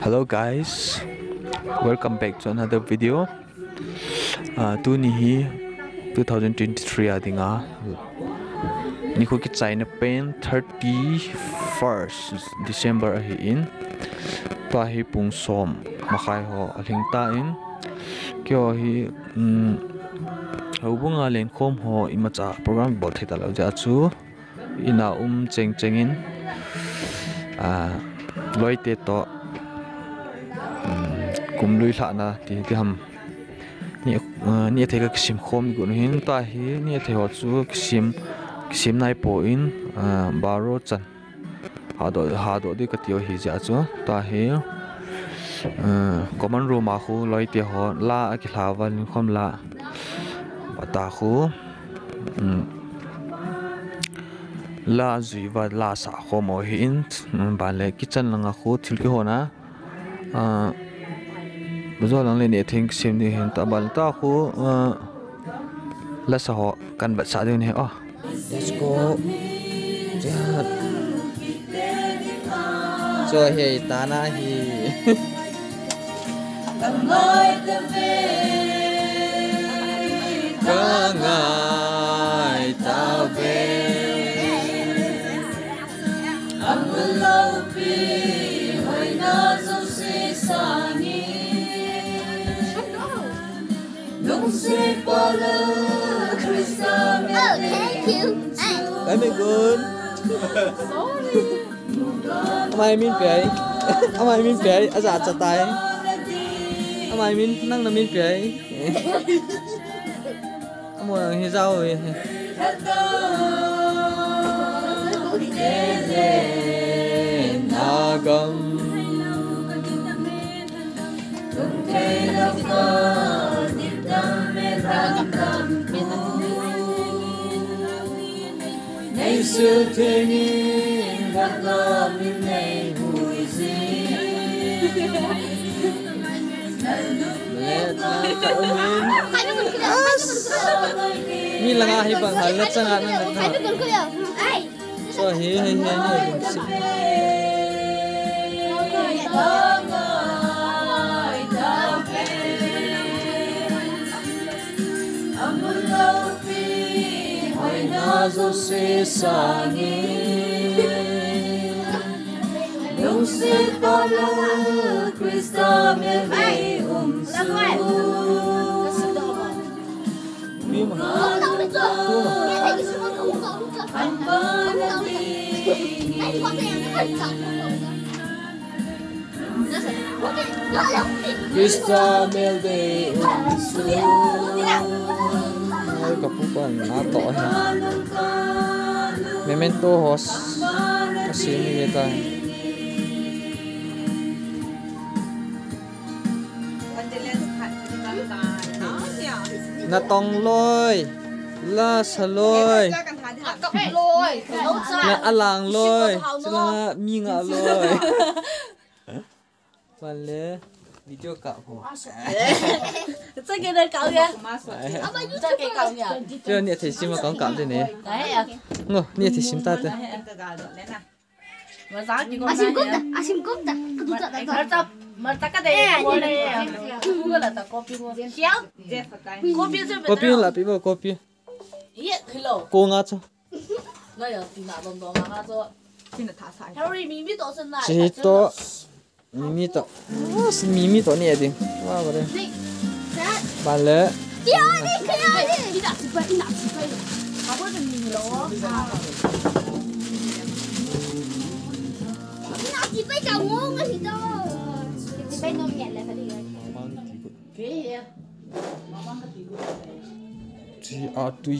Hello guys, welcome back to another video. Tu ni hi 2023 adinga. Ni ko ki China pen 31st December hi in. Pa hi pung som makai ho aling ta in. Kyo hi hubunga len khom ho imacha program bol theta lo ja chu ina chengin loite to kum lui thla na ti ham ni the ka sim khom gun hin ta hi ni the ho chu sim nai po in baro chan ha do di ka tio hi ja chu ta hi common room a khu loite ho la ki hlawa ni khom la ta khu la zuiwa la sa khomo hi in ban le kitchen langa khu thil ki hona zo lang le ne think sim ni hin ta bal ta khu la sa ho kan ba sa de ne let's go jat so hey ta na hi ngai ta ve Oh, thank you. Very good. Sorry. Ông ai min bể, ông ai min bể, ở già chặt tay. Ông ai min năng là min bể. Ông mua hi rau rồi. Na gam. Ngày xưa thế nhưng đã có những ngày vui gì min là ngay bằng hal na changa na so hi zo se sani nung se palo Krista me ve su mi ma Krista me ve su kapupan ato ha memento hos kasi ni ta na tong loi la saloi na alang loi sila mi nga loi vale video cạo không? Chơi cái này cạo kìa. Chơi cái cạo nhỉ? Chơi nhiệt thì sim mà có cạo thế này. Đấy à? Ngô, nhiệt thì sim ta thế. Mà giá chỉ có Asim cốp ta. mà ta cái này mua đây. Mua là ta copy mua. Chéo. Copy chứ. Copy là bị bao copy. Iya, hello. Cô ngã cho. Nó giờ tin nào đông đông ngã cho. Tin là thả sai. Harry mimi tổ sinh lại. Chỉ to mimi to. Mimi to này đi. Wow vậy. Bạn lẽ. Đi đi đi. Đi đặt xịt đi đặt xịt. Không có gì nhiều đâu. Chị phải cầu ngon cái gì đâu. Chị phải ngon nhẹ lại phải đi rồi. Kìa. Chỉ à tùy.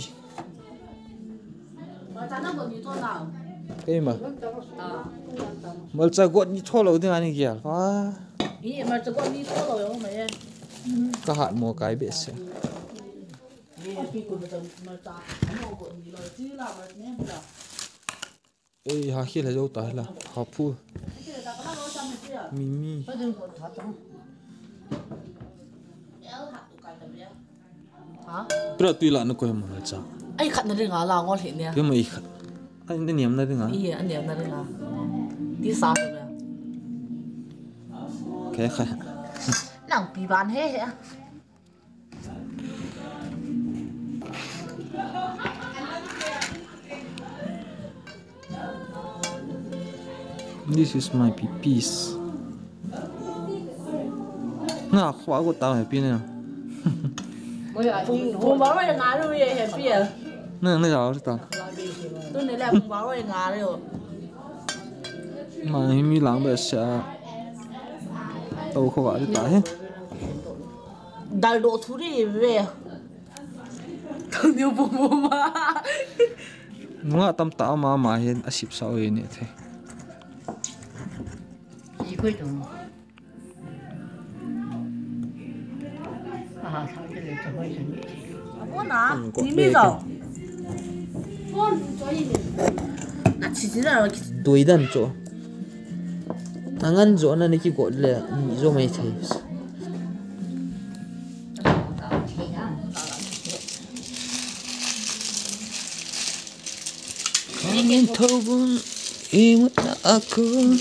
Mà ta nó còn nhiều thôi nào. Cái mà. Mà cha gọn như thô lâu thế này kìa. Wow. Ý mà cha gọn như thô lâu không mày. Các hạt mua cái bể xe. Ê, hà khi là dâu tái là hà phu mimi hả? Pero tùy là nó coi mà là sao? Ai khát nó đi ngã là ngon hiện nè. Cái mà khát, anh niệm nó đi ngã. Ý anh niệm nó đi ngã. Đi sao rồi? cái khai nặng bị bán hết hả this is my pipis ngã khóa của tao hay pin nè bún bò rồi ngã rồi vậy hả pia nè sao tao tôi này là bún bò rồi ngã rồi mà mi lăng bê sẽ tao khóa đi tao hết đại độ thú đi về thằng nhiều bún bò mà ngã tâm tao mà hiện asip sao vậy nè thế 几块钟？啊，他这里怎么人？ 我拿你没找那其实那 đuôi đàn chỗ ngăn chỗ này cái gọi là chỗ mày thấy ingin tahu pun imut aku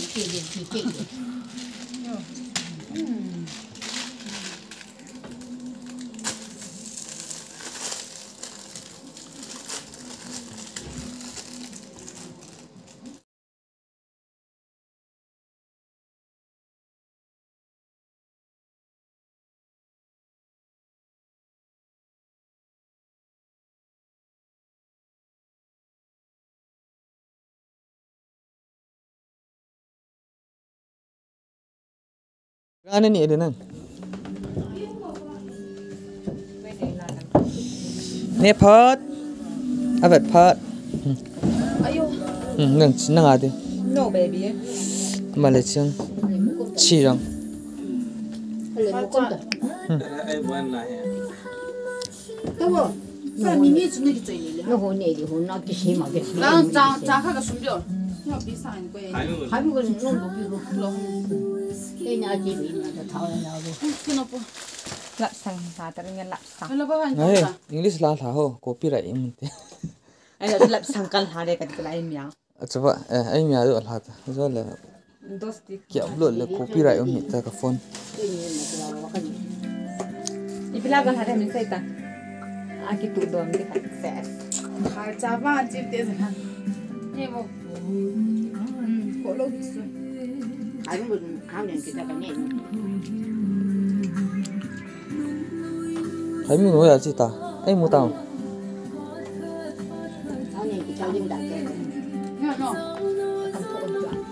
Ano ni Eden nang? Ni pot. Avat pot. ayo Nang ade. no baby Malaysian. Chirang. lên một con 여보 나 미미 주는 게 있네 nó hôn này thì hôn nó cái gì mà cái gì 난 자카가 숨겨 야 비싼 거야 hai mươi con nó bị lông cái nhà chị bị mà nó tháo ra rồi 끊어봐 lạp xanh xả tự nhiên lạp xanh 일로 봐 Hey, English la tha ho. Copyright im te. anh là lạp xanh căn hà đây cái này miếng Achwa, ai mi ado la ta. Zo la dos tí kia upload la copyright um ta ka phone. cái gì mà cái đó cái gì ipilagan hà đây mình xây ta aki tụ đồ mình khai sẽ 잘 잡아 집대서 해뭐 걸어 있어 hai mươi con hai mươi cái cái này Hai mi nói là gì ta? Ai mu tao. hai mươi cái cái gì đặt cái 야너 không có ổn định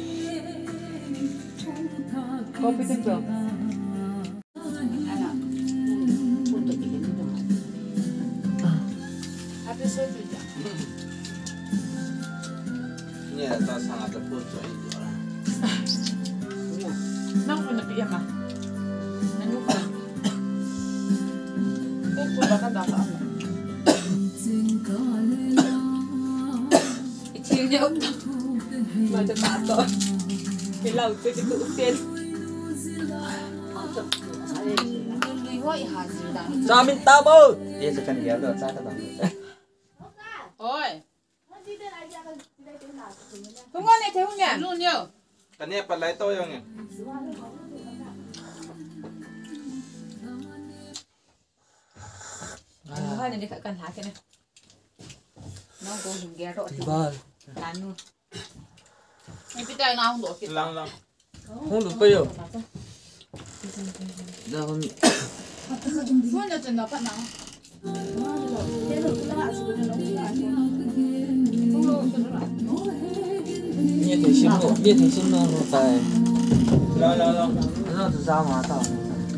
kopi tuh jo 하나 ổn định cái gì đó 앞에 써주자 Ni ta sang ada pot so itu. 낭분은 비야마 낭분은 꼭 bakal dah apa chiều ông mà cho tạ tội cái lầu tôi cái tụ tiên lùi hoài hà gì đó Cho mình tao bơ. Dia sekan dia dah saya kata. ôi không ngon này thấy không nhỉ luôn nhiều Cái này phải lấy tôi không nhỉ? hai này đi khai căn hà cái này nó có hình ghé rõ thì Vâng. tán luôn anh biết đây nào không đổ kịp Lang lang. Không được bây giờ. Dah không. Suốt nhà nó bắt nào Dia thì xin nó tại. Lo. Nó từ sao mà tao.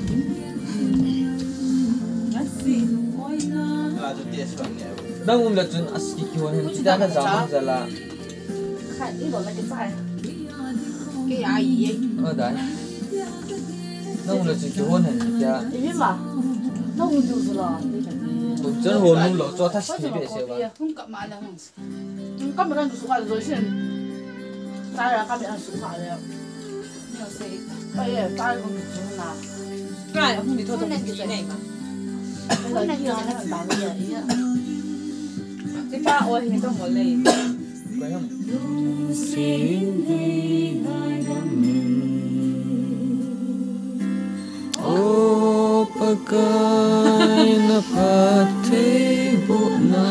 Là cho dia sudah ni. Đang uống là chuyện asli kiwan hen. Kita ada zaman zala. khai đi bỏ lại cái phải cái ai gì Ở đấy. Đang uống là chuyện kiwan hen. Kita. 你明白那我就是了 Chân hồn luôn lộ cho thắt thì bị sao vậy? không cầm mà là không cầm mà đang số gọi rồi xin ta là cầm mà số gọi rồi nhiều xe bây giờ ta cũng số nào cái này không thì thôi cái này mà bây giờ kia nó phải bảo bây giờ ý cái ba ôi thì trong một lì Quay không? gai na pate bo na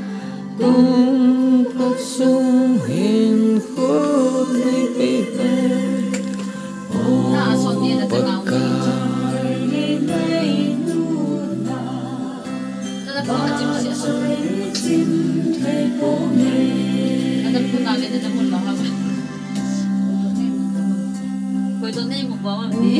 kung pasung hin ko ni pipe na son ni na tao ta po achim siya so ada po na le na mo la ha ko to nei mo ba ma bi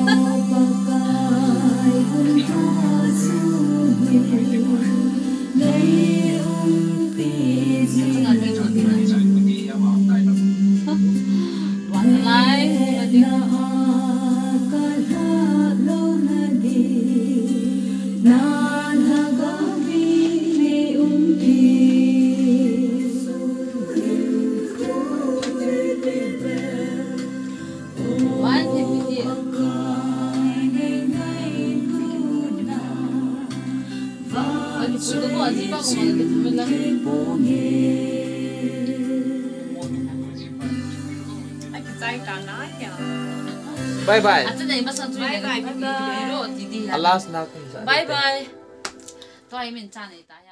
bye bye At na iba sa tuloy na bye bye alas na bye bye to ay min chan ita